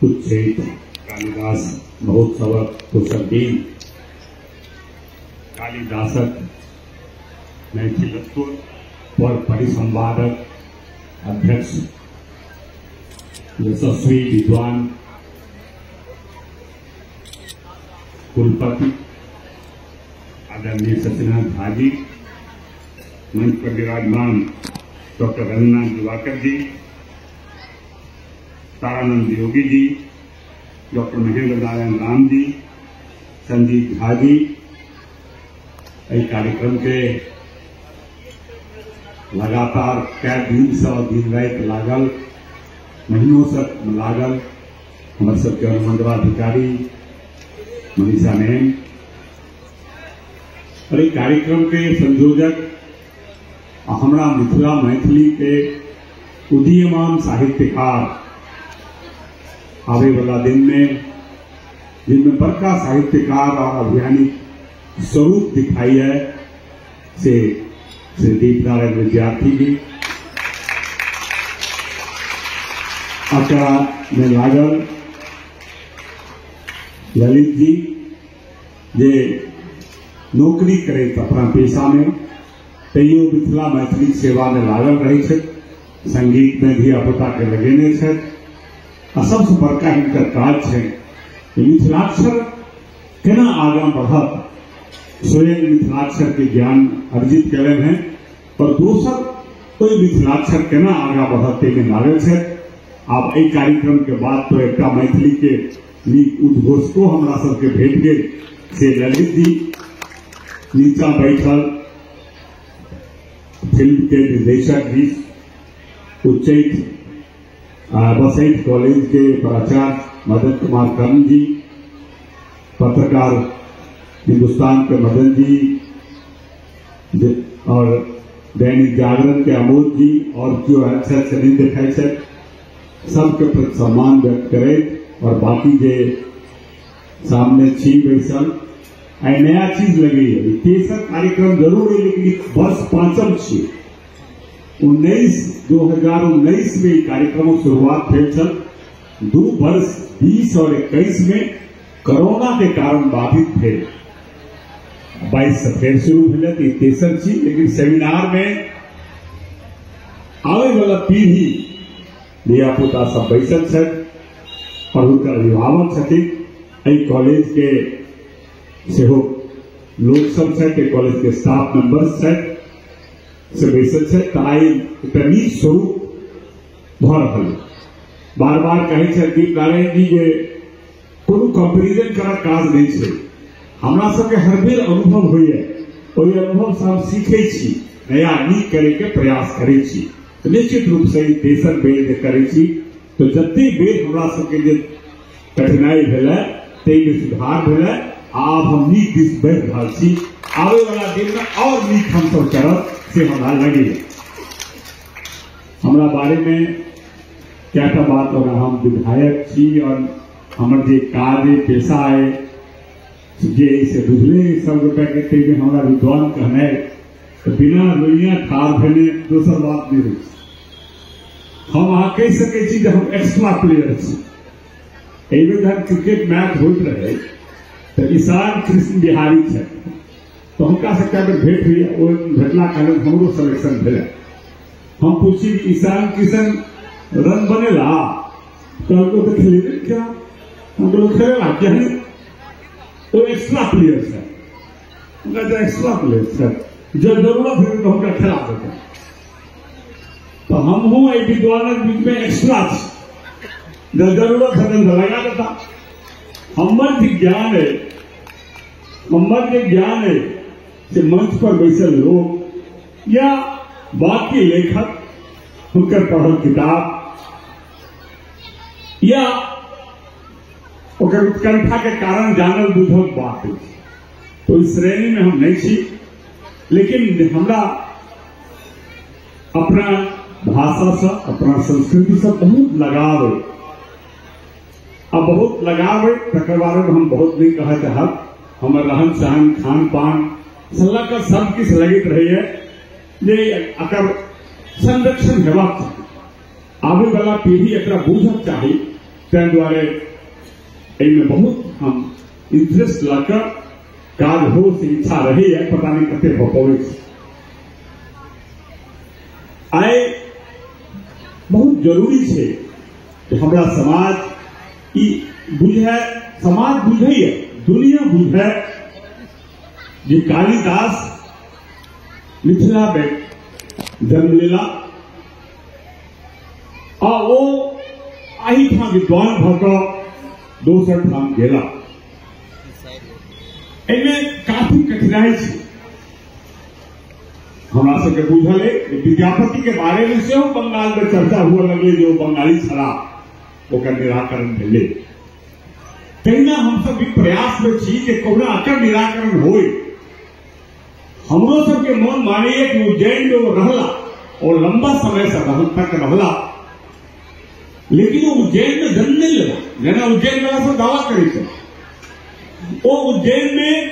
उच्चैठ कालिदास महोत्सव कुशलदीन कालिदासक मैथिलत्व पर परिसंवादक अध्यक्ष यशस्वी विद्वान कुलपति आदरणीय सत्यनाथ भाजी, मंच पर विराजमान डॉक्टर रघुनाथ दिवाकर जी, तारानंद योगी जी, डॉक्टर महेंद्र नारायण राम जी, संजीव झा जी, इस कार्यक्रम के लगातार कई दिन से दिन रात लागल महीनों से लागल हमारे सबके अनुमंडलाधिकारी मनीषा मैम और इस कार्यक्रम के संयोजक हमारा मिथिला मैथिली के उदीयमान साहित्यकार आने वाला दिन में जिनमें बड़का साहित्यकार और अभियानिक स्वरूप दिखाई है से श्री दीपनारायण विद्यार्थी जी अका में लागल ललित जी जे नौकरी करे अपना पेशा में तैयो मिथिला मैथिली सेवा में लागल रही है, संगीत में धिया पुता के लगेने है। सबसे बड़का हिनकर काज है मिथिलाक्षर केना आगां बढ़त, स्वयं मिथिलाक्षर के ज्ञान अर्जित करें हैं और दोसर कोई मिथिलाक्षर केना आगां बढ़त में लागल है। आप एक कार्यक्रम के बाद तो एक मैथिली के नीक उद्घोषको हमरा सबके भेट गए से ललित जी नीचा बैठल फिल्म के निर्देशक जी, उच्चैठ बसैठ कॉलेज के प्राचार्य मदन कुमार कर्ण जी, पत्रकार हिंदुस्तान के मदन जी और दैनिक जागरण के अमोद जी और जो अच्छा नहीं दिखाई है सबके प्रति सम्मान व्यक्त करे और बाकी जे सामने छी बैसल आई नया चीज लगी है। तेसर कार्यक्रम जरूर है लेकिन वर्ष पांचम छी 2019 में कार्यक्रम की शुरुआत भेल 2 वर्ष 20 और 21 में कोरोना के कारण बाधित थे, 22 से फिर शुरू भेल तो तेसर छी। लेकिन सेमिनार में आने वाला पीढ़ी धिया पुता सब बैसल है और उनका अभिभावक छथिन कॉलेज के सेहो लोग सब है, कॉलेज के स्टाफ मेंबर्स है से बैसल है ताई नीक स्वरूप भ रहा है। बार बार कहे दीपनारायण जी जे कोनो कंपेरिजन कर काज नहीं है, हमरा सबके हर बेर अनुभव होइए और अनुभव से हम सीखे छी नया नीक करे के प्रयास करे छी। तो निश्चित रूप से तेसर बेर जे करे छी तो जते बेर हमरा सबके जे कठिनाई भेल ताहि में सुधार भेल, आप हम नीक दिस बढ़ रहा छी। आवे वाला दिन में और नीक हम सब करब से हमरा लगे। हमरा बारे में क्या बात होगा, हम विधायक छी और हमर जे काज पेशा है जे से बुझले सब गोटा के हमारा विद्वान कहना तो बिना रोइया ठार भेने दोसर बात नहीं हो। हम अहाँ कह सके छी हम एक्स्ट्रा प्लेयर छी। जब क्रिकेट मैच होते रहे तो ईशान कृष्ण बिहारी है तो हमका से क्या भेंट हुई भेटला कारण हमरो सिलेक्शन भेल। हम पूछी कि ईशान कृष्ण रन बनेला तो खेले क्या हम खेलेला क्या है तो एक्स्ट्रा प्लेयर है, एक्स्ट्रा प्लेयर है जो जरूरत है तो हमका खेला देता। तो हम हूँ एक विद्वान बीच में एक्स्ट्रा जब जरूरत है तो लगा देता। हमर ज्ञान है कि मंच पर बैसल लोग या बाकी लेखक उनकर पढ़ल किताब या उत्कंठा के कारण जानल बुझल बात है तो इस श्रेणी में हम नहीं छी। लेकिन हमरा अपना भाषा से अपना संस्कृति से बहुत लगाव है। अब बहुत लगाव है तकर बारे में हम बहुत नहीं कहा चाहत। हमारे रहन सहन खान पान सलाह का सब किस लगित रही है जे संरक्षण हेबाक आवे वाला पीढ़ी एक बूझक चाहिए तै द्वारे इनमें बहुत हम इंटरेस्ट लाकर कार्य हो से इच्छा रही है, पता नहीं कते हो पावे आए बहुत जरूरी है कि हमारा समाज बुझे, समाज बुझे है, दुनिया बुझे जे कालिदास मिथिला में जन्म लेला और वो आई था विद्वान भक दोसर ठाम गेला। इनमें काफी कठिनाई थी। हमरा सबके बुझल है विद्यापति के बारे में से बंगाल में चर्चा हुआ लगे, जो बंगाली छला ओकर निराकरण भेले। कहीं हम सब भी प्रयास में छी कि कोना अकर निराकरण होए। हमरो सबके मन माने कि उज्जैन में वो रहला और लंबा समय से तक रहला, लेकिन वो उज्जैन में जन्म नहीं लगा। जना उज्जैन में सब दावा करे थे वो उज्जैन में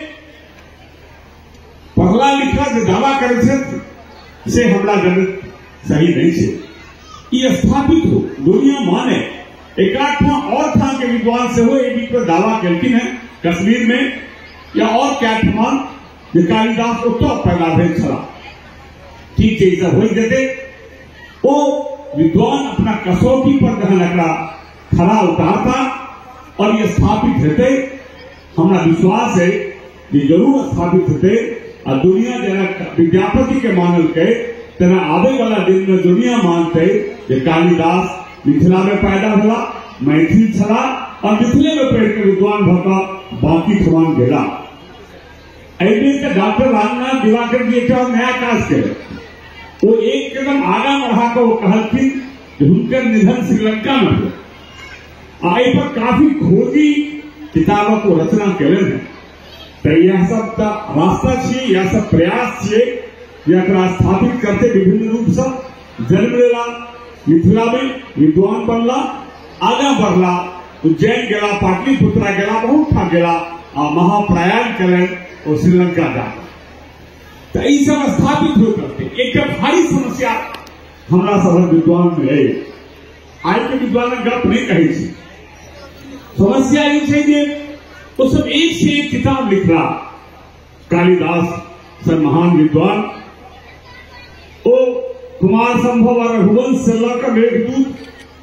पढ़ला लिखा जो दावा करे थे से हमरा जन्म सही नहीं है। ये स्थापित हो, दुनिया माने एक और था के विद्वान से हो एक पर दावा करती है कश्मीर में या और क्या ठमान जो कालिदास को तो पैदा भेज छला। ठीक है, सब हो जाते वो विद्वान अपना कसौटी पर जहां खरा उतारता और ये स्थापित होते। हमारा विश्वास है कि जरूर स्थापित होते और दुनिया जना विद्यापति के मानल के तना आवे वाला दिन में दुनिया मानते कि कालिदास मिथिला में पैदा हुआ, मैथिल छला और मिथिले में पढ़ के विद्वान भका बाकी समान गेला। ऐसे डॉक्टर रामनाथ दिवाकर जी एक नया काज करे, वो एक कदम आगा बढ़ा कर वो कहती कि उनका निधन श्रीलंका में हुआ। आई पर काफी खोजी किताबों को रचना करे हैं। तो यह सब रास्ता छे, यह सब प्रयास छे या स्थापित करते विभिन्न रूप से जन्म लेला, मिथिला में विद्वान बनला, आगा बढ़ला, उज्जैन गेला, पाटलिपुत्रा गेला, बहुत था गेला और महाप्रयाण करें और श्रीलंका जा। तो ये सब स्थापित हो करते एक भारी समस्या हमारा सब विद्वान में है। आज के विद्वान गप नहीं कही थी। समस्या ये है कि वो सब एक से एक किताब लिख रहा। कालिदास सर महान विद्वान, वो कुमार संभव और रघुवंश से लौकर मेघदूत,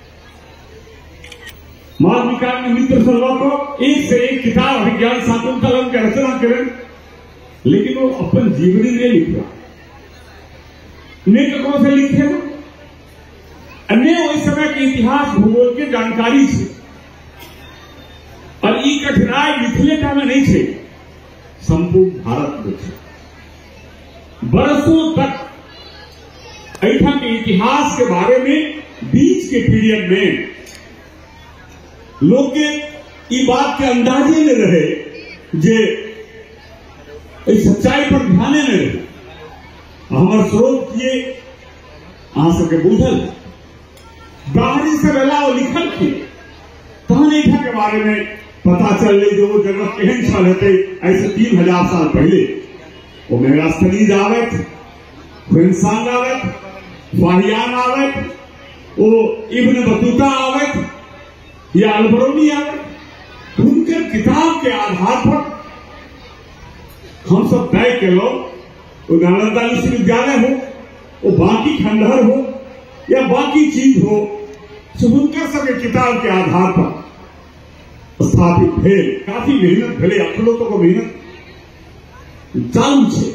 मालविका में मित्र से लौकर एक से एक किताब अभिज्ञान शाकुंतलम की रचना करें, लेकिन वो अपन जीवनी नहीं लिख रहा। कौन से लिखे ना अन्य उस समय के इतिहास भूगोल की जानकारी थी और ये कठिनाई मिथिलेटा में नहीं थे, संपूर्ण भारत में थे। बरसों तक ऐठा के इतिहास के बारे में बीच के पीरियड में लोग के ये बात के अंदाजे में रहे जे इस सच्चाई पर ध्यान में रहे। हमारे स्रोत किए अहाँ सबके बुझल बाहरी से वेला वो लिखल थी तहन ऐठा के बारे में पता चल रही जो वो जगह केहन छल हेतै। ऐसे 3000 साल पहले वो मेगास्थनीज आवत, ख्वेंसांग आवत, फाहियान आवत, वो इब्न बतूता आवत या अलबरूनी आवत। उनके किताब के आधार पर हम सब तय के लोग वो नालंदा विश्वविद्यालय हो, वो बाकी खंडहर हो या बाकी चीज हो, सुनकर सबके किताब के आधार पर स्थापित भेल। काफी मेहनत भेले, अखलों को मेहनत चालू छे।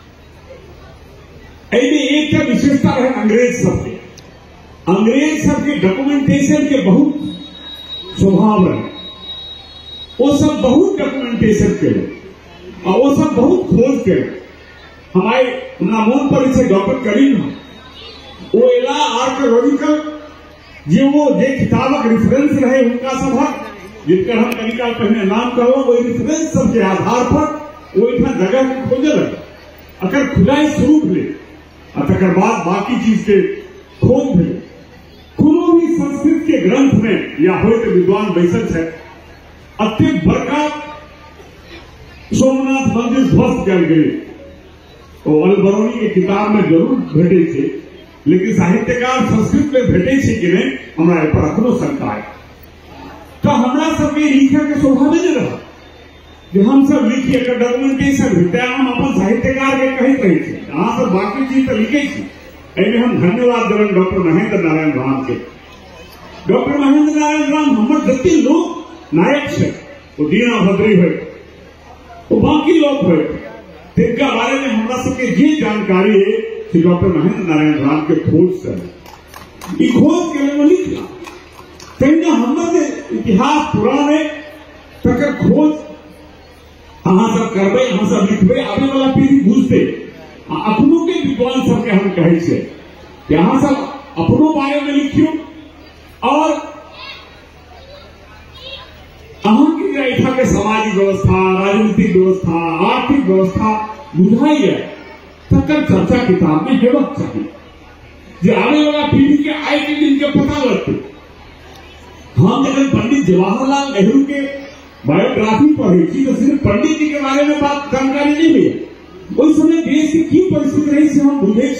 एक विशेषता है अंग्रेज सबके, अंग्रेज सबके डॉक्यूमेंटेशन के बहुत स्वभाव रहे। वो सब बहुत डॉक्यूमेंटेशन करे और वो सब बहुत खोज करे। हमारे नामों पर इसे डॉक्टर करीम वो एला आर्कोलॉजिकल जो वो जे किताबक रिफरेंस रहे उनका सब जिनका हम कई काल पहले नाम कहो वो रिफरेंस सब के आधार पर वो इतना जगह खोजे लगे। अगर खुदाई शुरू भेले तकर बाद बाकी चीज के खोज भेले। कोनो भी संस्कृत के ग्रंथ में या हो तो विद्वान बैसल है अत्यंत बड़का सोमनाथ मंदिर ध्वस्त कर गए। तो अलबरूनी के किताब में जरूर भेटे थे, लेकिन साहित्यकार संस्कृत में भेटे कि नहीं हमरा पर अखनो शंका है। तो हमरा सबके लिखे के स्वभाव नहीं रहा कि हम सब लिखिए के डॉक्यूमेंटेशन होते हम अपन साहित्यकार के कहते रहे थे अहाँ सब बाकी चीज तो लिखे छी एहिमे हम धन्यवाद देवन डॉक्टर महेंद्र नारायण राम के। डॉक्टर महेंद्र नारायण राम हमर जते लोग नायक छे वो दीना भद्री है वो बाकी लोग है तिनका बारे में हमरा सबके जे जानकारी है कि डॉक्टर महेंद्र नारायण राम के खोज से ई खोज के लिए लिखला तेना हमर इतिहास पुराण है तकर खोज अहाँ सब करबे अहाँ सब लिखबे आने वाला पीढ़ी बुझते अपनों के विद्वान सबके हम कहे छे कि अहाँ सब अपनों बारे में लिखियो और अहाँ के एठा के सामाजिक व्यवस्था राजनीतिक व्यवस्था आर्थिक व्यवस्था बुझाई है तकर चर्चा किताब में हेबाक चाहिए जे आने वाला पीढ़ी के आए के दिन के पता लगते। हम जब पंडित जवाहरलाल नेहरू के बायोग्राफी पढ़ी थी तो सिर्फ पंडित जी के बारे में बात जानकारी नहीं हुई उस समय देश की की परिस्थिति रही से हम बुझे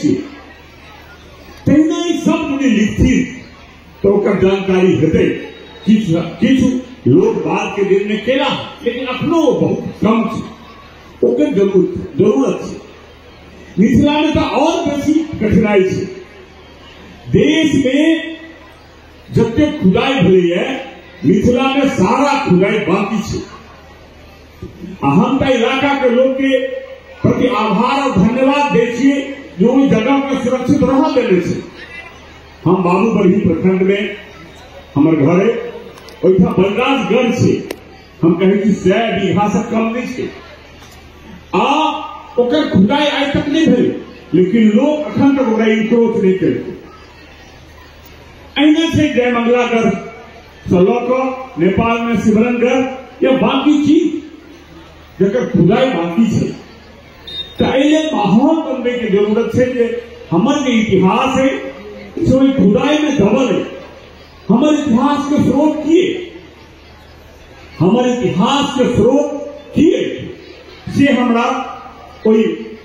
तहिना सब मुझे लिखती तो जानकारी हेते किछु लोग बाद के दिन में केला लेकिन अपनो बहुत कम ओकर जरूरत है। मिथिला में तो और बेसी कठिनाई है देश में जते खुदाई भली है मिथिला में सारा खुदाई बाकी है। हम तो इलाका के लोग के प्रति आभार और धन्यवाद देखिए जो उस जगह में सुरक्षित रह देने से। हम बाबू बरही प्रखंड में हमारे घर ओठा बलराजगढ़ से हम कहे कि 100 बीघा से कम नहीं थे ओकर खुदाई आज तक नहीं भरी लेकिन लोग अखन तक ओकरा इंक्रोच नहीं करते। ऐना से जयमंगलागढ़ सलोको नेपाल में सिमरनगढ़ या बाकी चीज जकर खुदाई बाकी है तो ये माहौल बनने की जरूरत है कि हमारे इतिहास है जो खुदाई में धवल है हमारे इतिहास के स्रोत किए हमारे इतिहास के स्रोत किए से हमरा कोई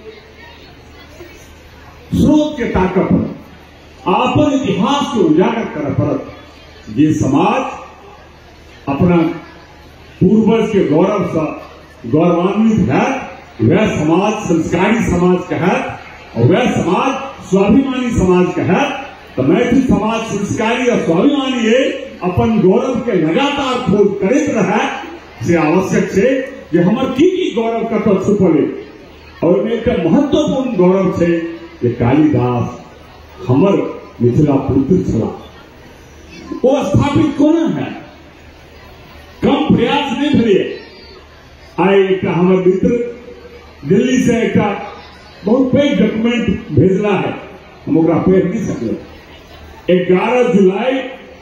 स्रोत के ताकत पर अपन इतिहास के उजागर कर पड़त ये समाज अपना पूर्वज के गौरव से गौरवान्वित है वह समाज संस्कारी समाज कहत और वह समाज स्वाभिमानी समाज कहत तो मैथिल समाज संस्कारी और स्वाभिमानी है अपन गौरव के लगातार खोज करते रहे से आवश्यक है कि हमार की गौरव कत छुपल और एक महत्वपूर्ण गौरव है कि कालिदास हमर मिथिला पुत्र छला वो स्थापित कोना है कम प्रयास नहीं भले आए एक हमारे मित्र दिल्ली से एक बहुत पैघ डॉक्यूमेंट भेजला है हम ओकरा पढ़ नहीं सकले 11 जुलाई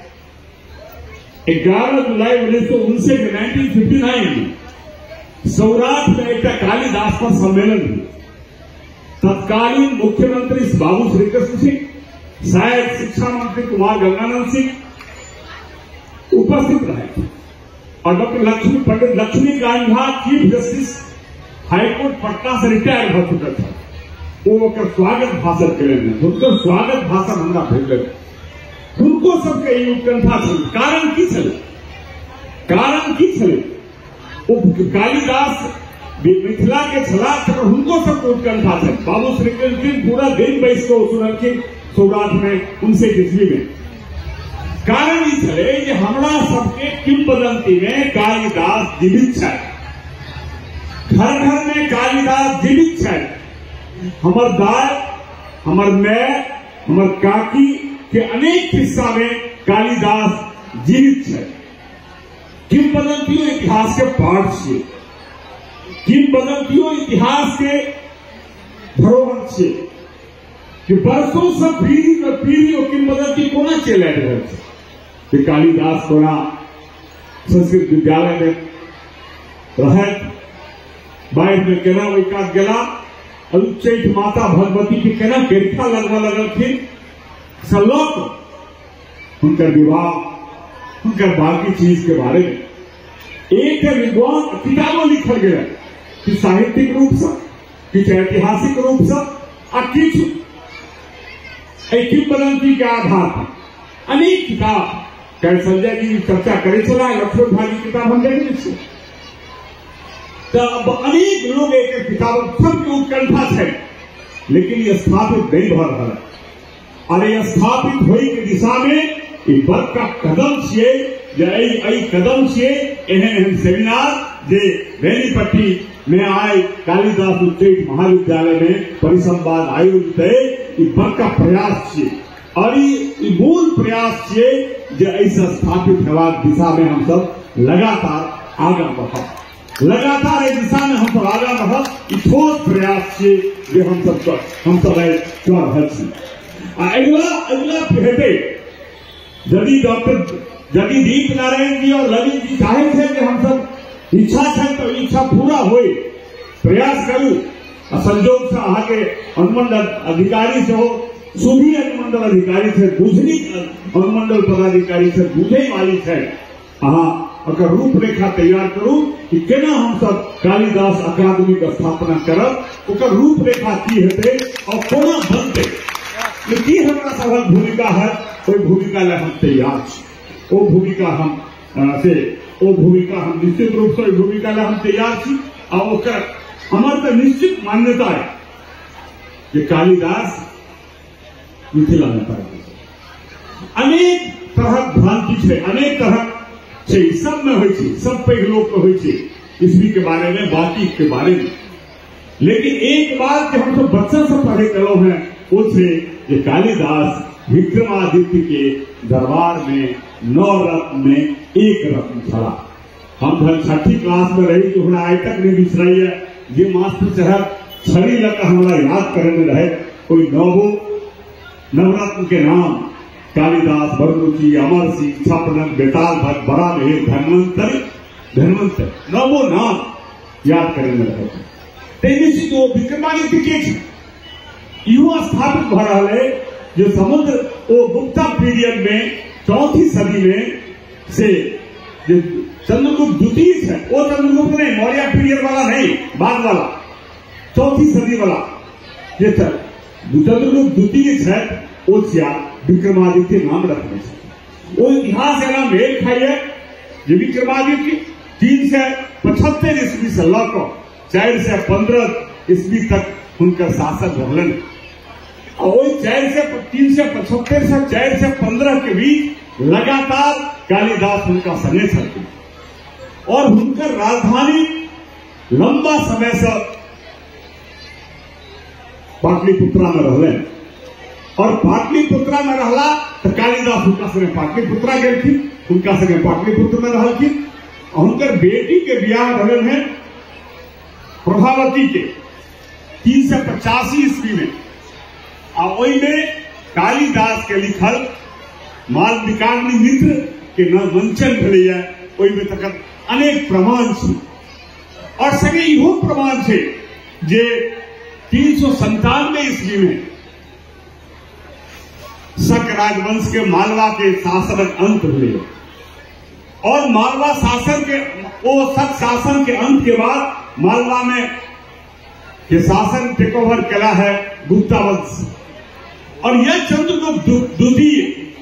1959 के 1959 में सौराष्ट्र में एक कालिदास का सम्मेलन हुआ। तत्कालीन मुख्यमंत्री बाबू श्रीकृष्ण सिंह शायद शिक्षा मंत्री कुमार गंगानंद सिंह उपस्थित रहे और doctor Pandit Laxmikant Jha chief justice high court Patna से रिटायर हो चुका था वो स्वागत भाषण के लिए उनका स्वागत भाषण हमरा भेजल उनको सबके उत्कंठा छल कारण की छल वो कालिदास मिथिला के छला उनको सबको उत्कंठा छल बाबू श्रीकृष्ण सिंह पूरा दिन बैस को सुनलखिन सौराष्ट्र में उनसे किसली में कारण ई छले जे हमरा सबके किंवदंती में कालिदास जीवित है घर घर में कालिदास जीवित है हमर दाय हमर माय हमर काकी के अनेक किस्सा में कालिदास जीवित है। किंवदंतियों इतिहास के पाठ से किंवदंतियों इतिहास के धरोहर से कि वर्षों से पीढ़ी और पीढ़ी और किंवदंती कोना चल रहे कि कालिदास कोना संस्कृत विद्यालय में रहत बाहर में केना विकास गेला उच्चैठ माता भगवती के केना गेठा लगवा लगल थी सलोक उनका विवाह उनका बाकी चीज के बारे में एक विद्वान किताबों लिखल गया कि साहित्यिक रूप से कि ऐतिहासिक रूप से और किंवदंती के आधार पर अनेक किताब कल संजय जी चर्चा करे चला लक्ष्मण भाई की किताब हम देखें छे तो अब अनेक लोग एक किताब सबके उत्कंठा है, लेकिन ये स्थापित नहीं भ रहा है। और ये स्थापित होई के दिशा में बड़का कदम छे, कदम छे एहन सेमिनार जे बेनीपट्टी में आए कालिदास उच्च महाविद्यालय में परिसंवाद आयोजित है, बड़का प्रयास छे और मूल प्रयास छे जे ऐसा स्थापित हेबाक दिशा में हम सब लगातार आगा बढ़ब, लगातार इस दिशा में हम सब आगा बढ़ब। ठोस प्रयास छे जे हम सब कर रहल छी। अगला हेतै यदि दीप नारायण जी और ललित जी चाहे थे कि हम सब इच्छा है तो इच्छा पूरा होए, प्रयास करूं। संजोग से अहाँ के अनुमंडल अधिकारी से हो, सुधी अनुमंडल अधिकारी से, बुझनी अनुमंडल पदाधिकारी से बुझे वाली है, अहाँ अगर रूपरेखा तैयार करूं कि केना हम सब कालिदास अकादमी का स्थापना करब, ओकर रूपरेखा की हेतै और कोना बनतै, की हमरा सबक भूमिका है, ओहि भूमिका ला हम तैयार छी। वो भूमिका हम निश्चित रूप से भूमिका ला हम तैयार छी। और ओकर हमर तो निश्चित मान्यता है कि कालिदास मिथिला में पैदा। अनेक तरह भ्रांति है, अनेक तरह से सब में हो, सब पैघ लोग को हो ईस्वी के बारे में, बाकी के बारे में। लेकिन एक बात जो हम सब बच्चा से पढ़े चलो हैं वो थे कि कालिदास विक्रमादित्य के दरबार में 9 रत्न में एक रत्न छड़ा। हम जब 6ठी क्लास में रही तो हमरा आज तक नहीं बिसराई है, ये मास्टर साहब छड़ी लगा हमारा याद करने रहे। कोई नवरत्न के नाम कालिदास, बररुचि, अमर सिंह, छापनक, बेताल भट्ट, बड़ा मेहर, धन्वंतर 9 नाम याद करने रहे। निश्चित वो विक्रमादित्य के इहो स्थापित भ रहा है जो समुद्र वो गुप्ता पीरियड में 4ठी सदी में से जो चंद्रगुप्त द्वितीय है, वो चंद्रगुप्त नहीं, मौर्य पीरियड वाला नहीं, बाद वाला 4ठी सदी वाला ये चंद्रगुप्त द्वितीय है, वो विक्रमादित्य नाम रखने से वो इतिहास एना मेल खाइए। जो विक्रमादित्य 375 ईस्वी से लौकर 415 ईस्वी तक उनका शासन रहलन। और 375 से 415 के बीच लगातार कालिदास उनका संगे चलते और उनका राजधानी लंबा समय से पाटलिपुत्रा में रहले। और पाटलिपुत्रा में रहला तो कालिदास उनका संगे पाटलिपुत्रा गए, उनका संगे पाटलिपुत्र में रहलखिन। और उनकर बेटी के ब्याह रहल है प्रभावती के 385 ईस्वी में। और वही में कालिदास के लिखल मालविकाग्नि मित्र के न मंचन भले, वही में तक अनेक प्रमाण छे। और संगे इहो प्रमाण छे जे 397 ईस्वी में शक राजवंश के मालवा के शासन अंत हुए। और मालवा शासन के वो शक शासन के अंत के बाद मालवा में के शासन टेक ओवर करा है गुप्ता वंश। और यह चंद्रगुप्त द्वितीय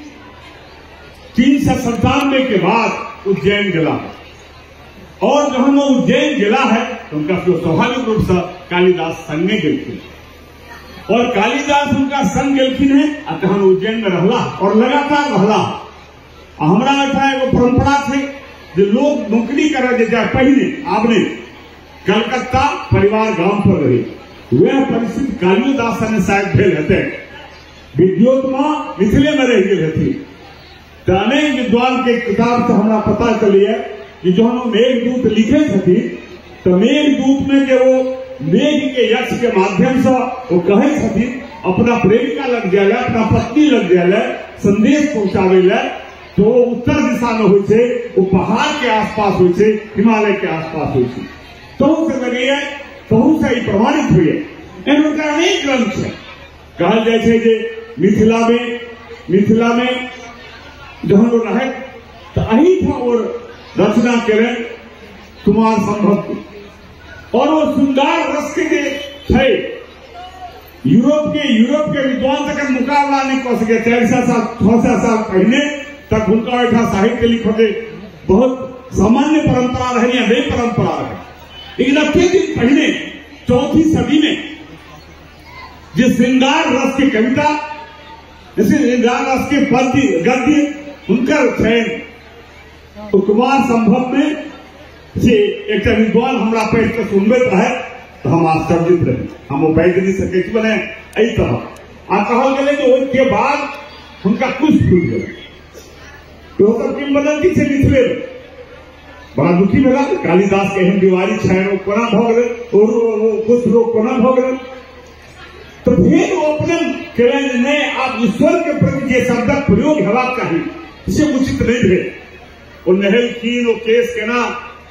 397 के बाद उज्जैन जिला है। और जहां वो उज्जैन जिला है तो उनका स्वाभाविक रूप से कालिदास संगे गेलखिन। और कालिदास उनका संग गेलखिन है तहन उज्जैन में रहला और लगातार रहला। हमरा ऐसा एगो परंपरा थे जो लोग नौकरी करे जाए पहले आपने कलकत्ता परिवार गांव पर रही, वह परिस्थिति कालिदास ने शायद भेल हेतै। विद्योत्मा मिथिले में रह गए थी तो अनेक विद्वान के किताब से हमारा पता चलिए कि जो हम मेघदूत लिखे थे तो मेघदूत में जो वो मेघ के यक्ष के माध्यम से वो कहे थे अपना प्रेमिका लग जाए, अपना पत्नी लग जाए, संदेश पहुंचावे ला। तो वो उत्तर दिशा में होइछे, वो पहाड़ के आसपास होइछे, हिमालय के आसपास होइछे। तो से लगे तो से ही प्रमाणित हुए। एनका अनेक ग्रंथ है। कहल जाए छे जे मिथिला में जहन रहे तो अही था और रचना करे कुमार संभव। और वो श्रृंगार रस के थे यूरोप के विद्वान तक मुकाबला नहीं कर सके। 400 साल 600 साल पहले तक उनका ऐसा साहित्य लिखो के बहुत सामान्य परंपरा रहे या नई परंपरा रहे। लेकिन अब के दिन पहले 4वीं सदी में जिस श्रृंगार रस की कविता, जैसे श्रृंगार रस के पद्य गद्य उनका चयन कुमार संभव में से एक विद्वान हमरा पढ़ के सुनबैत रहे तो हम आश्चर्यित रहे, हम बैठ नहीं सके बने एहि तरह आ कहल गए जो उसके बाद उनका कुछ फूट गए तो सब किंवदंती से निकले बड़ा दुखी भेला। कालिदास के एहन बीमारी छाया कोना भ गए और कुछ लोग कोना भ गए तो फिर वो अपने कहें नहीं आप ईश्वर के प्रति जे शब्दक प्रयोग हेबाक चाहिए से उचित नहीं रहे। वो नहेलखिन वो केस केना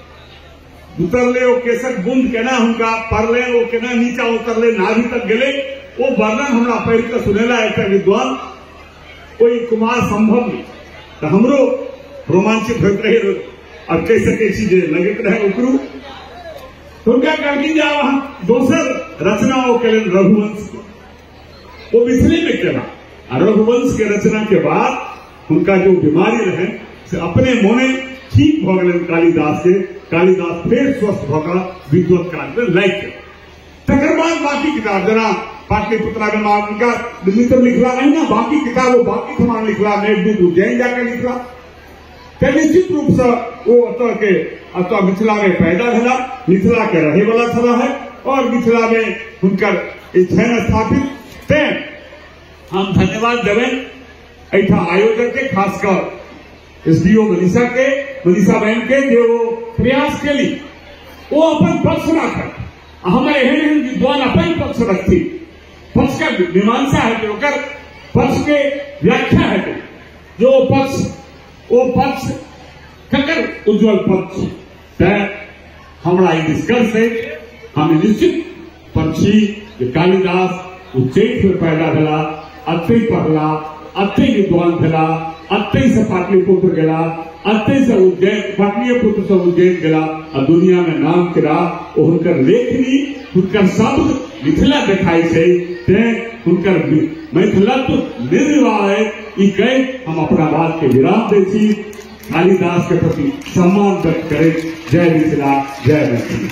उतरले वो केसक बूंद केना हुनका पड़ले वो केना नीचा उतरले नाभि तक गए वो वर्णन हमरा पढ़ के सुनेला एक विद्वान कोई कुमार संभव नहीं तो हमरो रोमांचित होते रहे और कह सके चीज लगत रहे उपरू तो क्या कहती जा हम दोसर रचनाओं के लिए रघुवंश वो बिछले में केला रघुवंश के रचना के बाद उनका जो बीमारी रहे से अपने मोने ठीक भ गए कालिदास के। कालिदास फिर स्वस्थ भगा विद्वत काल में लाइक तकर बाद बाकी किताब जना पाटलिपुत्रा में उनका मित्र लिखला नहीं ना बाकी किताब वो बाकी समान लिखला मेघदूत उज्जैन जाकर लिखला तो निश्चित रूप से वो अतः मिथिला में पैदा भेला, मिथिला के रहे वाला छला है और मिथिला में हुनकर छन स्थापित ते हम धन्यवाद देवे ऐठा आयोजक के खासकर एसडीओ मनीषा बहन के जो प्रयास के लिए वो अपन पक्ष रख हमारे एहन विद्वान अपन पक्ष रखती पक्ष का मीमांसा है जो पक्ष के व्याख्या है जो वो पक्ष ककर उज्जवल पक्ष तय हमारा निष्कर्ष है हमें निश्चित पक्षी कालिदास उच्चैठ में पैदा भेला अत्ते पढ़ला अत्ते विद्वान भेला अत्ते से पाटलिपुत्र गेला अत्ते से उज्जैन पाटलिपुत्र से उज्जैन गेला और दुनिया में नाम करा हुनकर लेखनी हुनकर शब्द मिथिला देखाई छै ते हुनकर मैथिलत्व निर्वाह है ई कह हम अपना बात के विराम दै छी। कालिदास के प्रति सम्मान व्यक्त करें। जय मिथिला जय मैथिली।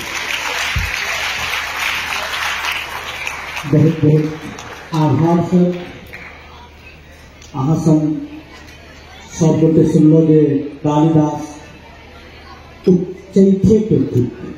बहुत बहुत आभार सर अहाँ सब गोटे सुनलो जे कालिदास उच्चैठे के